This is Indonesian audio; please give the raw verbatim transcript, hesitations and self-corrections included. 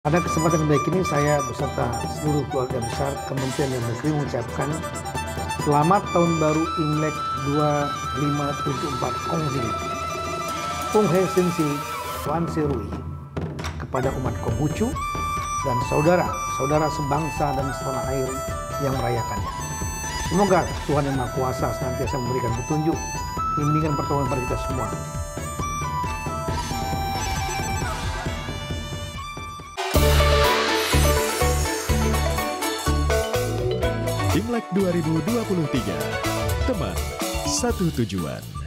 Pada kesempatan baik ini saya beserta seluruh keluarga besar Kementerian Dalam Negeri mengucapkan Selamat Tahun Baru Imlek dua ribu lima ratus tujuh puluh empat Kongzili Kung He Sensi Wan Serui kepada umat Konghucu dan saudara-saudara sebangsa dan setanah air yang merayakannya. Semoga Tuhan Yang Maha Kuasa senantiasa memberikan petunjuk, bimbingan pertolongan pada kita semua. Imlek dua ribu dua puluh tiga, teman satu tujuan.